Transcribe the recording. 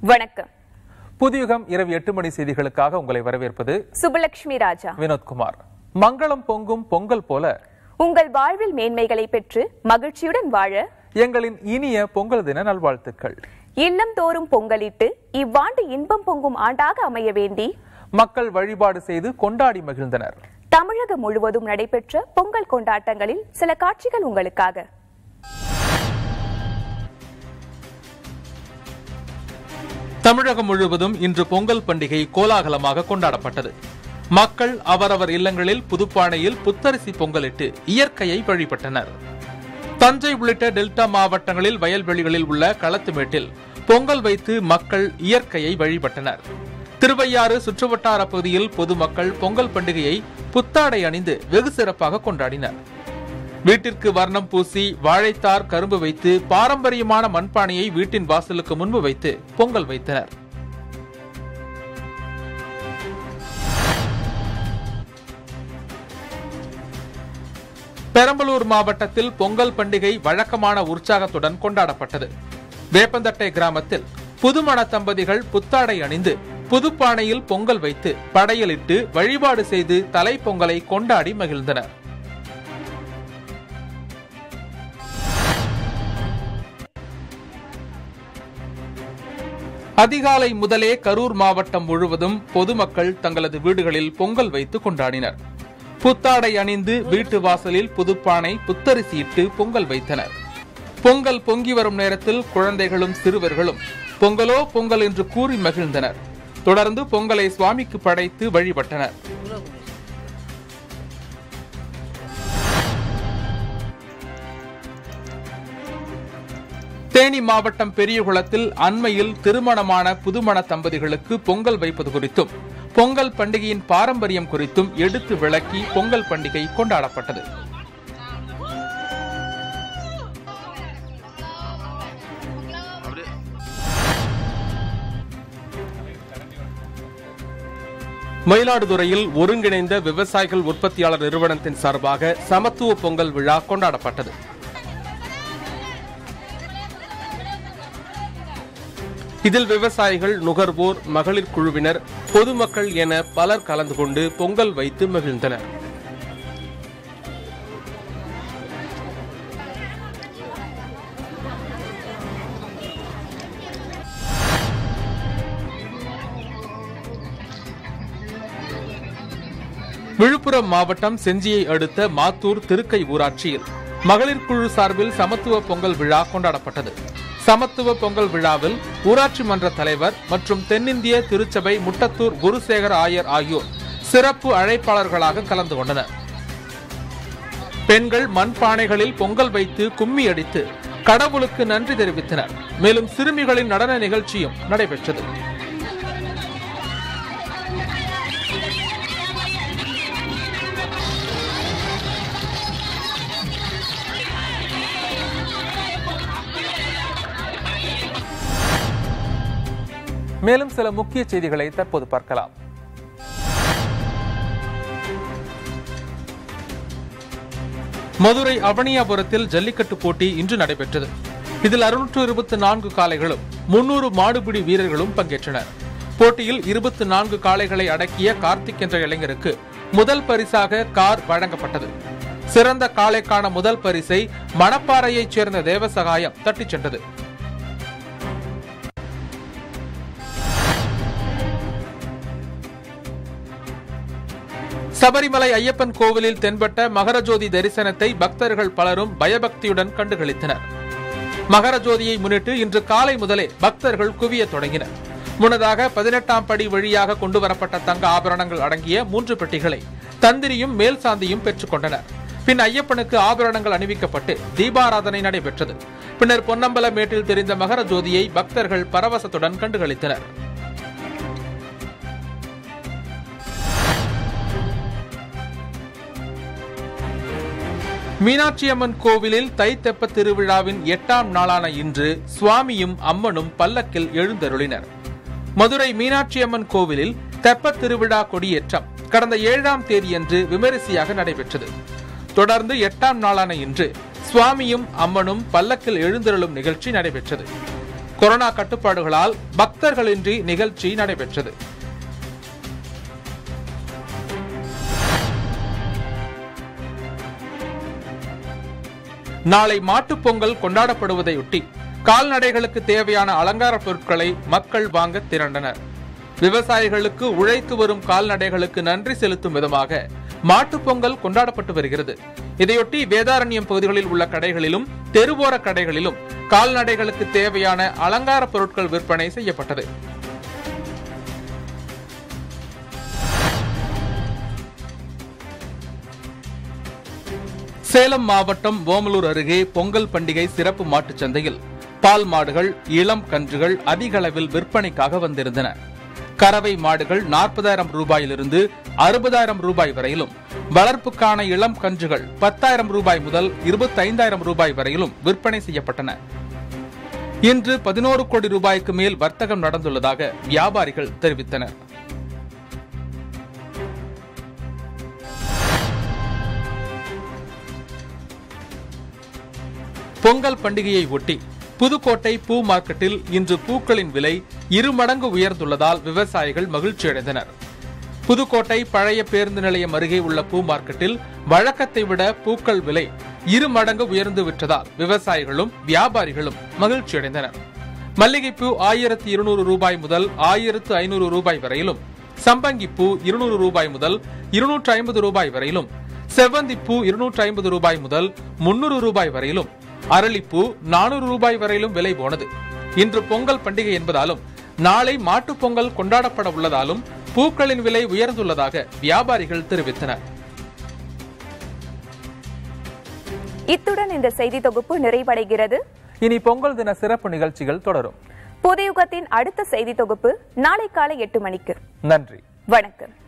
வணக்கம். புதியுகம் இரவு 8 மணி செய்திகளுக்காக உங்களை வரவேற்பது சுபலட்சுமி ராஜா, வினோத்குமார். மங்களம் பொங்கும் பொங்கல் போல உங்கள் வாழ்வில் மேன்மைகளை பெற்று மகிழ்ச்சியுடன் வாழ எங்களின் இனிய பொங்கல் தின நல்வாழ்த்துக்கள். இல்லம் தோறும் பொங்கலிட்டு இவ்வாண்டு இன்பம் பொங்கும் ஆண்டாக அமைய வேண்டி மக்கள் வழிபாடு செய்து கொண்டாடி மகிழ்ந்தனர். தமிழகம் முழுவதும் நடைபெற்ற பொங்கல் கொண்டாட்டங்களில் சில காட்சிகள் உங்களுக்காக. தமிழகம் முழுவதும் இன்று பொங்கல் பண்டிகை கோலாகலமாக கொண்டாடப்பட்டது. மக்கள் அவரவர் இல்லங்களில் புதுப்பானையில் புத்தரிசி பொங்கலிட்டு இயற்கையை வழிபட்டனர். தஞ்சை உள்ளிட்ட டெல்டா மாவட்டங்களில் வயல்வெளிகளில் உள்ள களத்துமேட்டில் பொங்கல் வைத்து மக்கள் இயற்கையை வழிபட்டனர். திருவையாறு சுற்றுவட்டார பகுதியில் பொதுமக்கள் பொங்கல் பண்டிகையை புத்தாடை அணிந்து வெகு சிறப்பாக கொண்டாடினர். வீட்டிற்கு வர்ணம் பூசி வாழைத்தார் கரும்பு வைத்து பாரம்பரியமான மண்பானையை வீட்டின் வாசலுக்கு முன்பு வைத்து பொங்கல் வைத்தனர். பெரம்பலூர் மாவட்டத்தில் பொங்கல் பண்டிகை வழக்கமான உற்சாகத்துடன் கொண்டாடப்பட்டது. வேப்பந்தட்டை கிராமத்தில் புதுமண தம்பதிகள் புத்தாடை அணிந்து புதுப்பானையில் பொங்கல் வைத்து படையலிட்டு வழிபாடு செய்து தலைப்பொங்கலை கொண்டாடி மகிழ்ந்தனர். அதிகாலை முதலே கரூர் மாவட்டம் முழுவதும் பொதுமக்கள் தங்களது வீடுகளில் பொங்கல் வைத்து கொண்டாடினர். புத்தாடை அணிந்து வீட்டு வாசலில் புதுப்பானை புத்தரிசியிட்டு பொங்கல் வைத்தனர். பொங்கல் பொங்கி வரும் நேரத்தில் குழந்தைகளும் சிறுவர்களும் பொங்கலோ பொங்கல் என்று கூறி மகிழ்ந்தனர். தொடர்ந்து பொங்கலை சுவாமிக்கு படைத்து வழிபட்டனர். தேனி மாவட்டம் பெரியகுளத்தில் அண்மையில் திருமணமான புதுமண தம்பதிகளுக்கு பொங்கல் வைப்பது குறித்தும் பொங்கல் பண்டிகையின் பாரம்பரியம் குறித்தும் எடுத்து விளக்கி பொங்கல் பண்டிகை கொண்டாடப்பட்டது. மயிலாடுதுறையில் ஒருங்கிணைந்த விவசாயிகள் உற்பத்தியாளர் நிறுவனத்தின் சார்பாக சமத்துவ பொங்கல் விழா கொண்டாடப்பட்டது. இதில் விவசாயிகள், நுகர்வோர், மகளிர் குழுவினர், பொதுமக்கள் என பலர் கலந்து கொண்டு பொங்கல் வைத்து மகிழ்ந்தனர். விழுப்புரம் மாவட்டம் செஞ்சியை அடுத்த மாத்தூர் திருக்கை ஊராட்சியில் மகளிர் குழு சார்பில் சமத்துவ பொங்கல் விழா கொண்டாடப்பட்டது. சமத்துவ பொங்கல் விழாவில் ஊராட்சி மன்ற தலைவர் மற்றும் தென்னிந்திய திருச்சபை முட்டத்தூர் குருசேகர ஆயர் ஆகியோர் சிறப்பு அழைப்பாளர்களாக கலந்து கொண்டனர். பெண்கள் மண்பானைகளில் பொங்கல் வைத்து கும்மி அடித்து கடவுளுக்கு நன்றி தெரிவித்தனர். மேலும் சிறுமிகளின் நடன நிகழ்ச்சியும் நடைபெற்றது. மேலும் சில முக்கிய செய்திகளை தற்போது பார்க்கலாம். மதுரை அவனியாபுரத்தில் ஜல்லிக்கட்டு போட்டி இன்று நடைபெற்றது. இதில் 624 காளைகளும் 300 மாடுபிடி வீரர்களும் பங்கேற்றனர். போட்டியில் 24 காளைகளை அடக்கிய கார்த்திக் என்ற இளைஞருக்கு முதல் பரிசாக கார் வழங்கப்பட்டது. சிறந்த காளைக்கான முதல் பரிசை மணப்பாறையைச் சேர்ந்த தேவசகாயம் தட்டிச் சென்றது. சபரிமலை ஐயப்பன் கோவிலில் தென்பட்ட மகரஜோதி தரிசனத்தை பக்தர்கள் பலரும் பயபக்தியுடன் கண்டுகளித்தனர். மகரஜோதியை முன்னிட்டு இன்று காலை முதலே பக்தர்கள் குவிய தொடங்கினர். முன்னதாக 18ஆம் படி வழியாக கொண்டுவரப்பட்ட தங்க ஆபரணங்கள் அடங்கிய 3 பெட்டிகளை தந்திரியும் மேல் சாந்தியும் பெற்றுக் கொண்டனர். பின் ஐயப்பனுக்கு ஆபரணங்கள் அணிவிக்கப்பட்டு தீபாராதனை நடைபெற்றது. பின்னர் பொன்னம்பல மேட்டில் தெரிந்த மகரஜோதியை பக்தர்கள் பரவசத்துடன் கண்டுகளித்தனர். மீனாட்சி அம்மன் கோவிலில் தை தெப்ப திருவிழாவின் 8ஆம் நாளான இன்று சுவாமியும் அம்மனும் பல்லக்கில் எழுந்தருளினர். மதுரை மீனாட்சி அம்மன் கோவிலில் தெப்ப திருவிழா கொடியேற்றம் கடந்த 7ஆம் தேதியன்று விமரிசையாக நடைபெற்றது. தொடர்ந்து 8ஆம் நாளான இன்று சுவாமியும் அம்மனும் பல்லக்கில் எழுந்தருளும் நிகழ்ச்சி நடைபெற்றது. கொரோனா கட்டுப்பாடுகளால் பக்தர்களின்றி நிகழ்ச்சி நடைபெற்றது. நாளை மாட்டுப் பொங்கல் கொண்டாடப்படுவதையொட்டி கால்நடைகளுக்கு தேவையான அலங்கார பொருட்களை மக்கள் வாங்க திரண்டனர். விவசாயிகளுக்கு உழைத்து வரும் கால்நடைகளுக்கு நன்றி செலுத்தும் விதமாக மாட்டுப் பொங்கல் கொண்டாடப்பட்டு வருகிறது. இதையொட்டி வேதாரண்யம் பகுதிகளில் உள்ள கடைகளிலும் தெருவோர கடைகளிலும் கால்நடைகளுக்கு தேவையான அலங்கார பொருட்கள் விற்பனை செய்யப்பட்டது. சேலம் மாவட்டம் ஓமலூர் அருகே பொங்கல் பண்டிகை சிறப்பு மாட்டுச் சந்தையில் பால் மாடுகள், இளம் கன்றுகள் அதிக அளவில் விற்பனைக்காக வந்திருந்தன. கறவை மாடுகள் 40,000 ரூபாயிலிருந்து 60,000 ரூபாய் வரையிலும், வளர்ப்புக்கான இளம் கன்றுகள் 10,000 ரூபாய் முதல் 25,000 ரூபாய் வரையிலும் விற்பனை செய்யப்பட்டன. இன்று 11 கோடி ரூபாய்க்கு மேல் வர்த்தகம் நடந்துள்ளதாக வியாபாரிகள் தெரிவித்தனர். பொங்கல் பண்டிகையை ஒட்டி புதுக்கோட்டை பூ மார்க்கெட்டில் இன்று பூக்களின் விலை 2 மடங்கு உயர்ந்துள்ளதால் விவசாயிகள் மகிழ்ச்சியடைந்தனர். புதுக்கோட்டை பழைய பேருந்து நிலையம் அருகே உள்ள பூ மார்க்கெட்டில் வழக்கத்தை விட பூக்கள் விலை 2 மடங்கு உயர்ந்து விற்றதால் விவசாயிகளும் வியாபாரிகளும் மகிழ்ச்சியடைந்தனர். மல்லிகைப்பூ 1200 ரூபாய் முதல் 1500 ரூபாய் வரையிலும், சம்பங்கிப்பூ 200 ரூபாய் முதல் 250 ரூபாய் வரையிலும், செவ்வந்திப்பூ 250 ரூபாய் முதல் 300 ரூபாய் வரையிலும், அரளிப்பூ 400 ரூபாய் வரையிலும் விலை போனது. இன்று பொங்கல் பண்டிகை என்பதாலும் நாளை மாட்டுப் பொங்கல் கொண்டாடப்பட உள்ளதாலும் பூக்களின் விலை உயர்ந்துள்ளதாக வியாபாரிகள் தெரிவித்தனர். இத்துடன் இந்த செய்தி தொகுப்பு நிறைவடைகிறது. இனி பொங்கல் தின சிறப்பு நிகழ்ச்சிகள் தொடரும். புதுயுகத்தின் அடுத்த செய்தி தொகுப்பு நாளை காலை 8 மணிக்கு. நன்றி, வணக்கம்.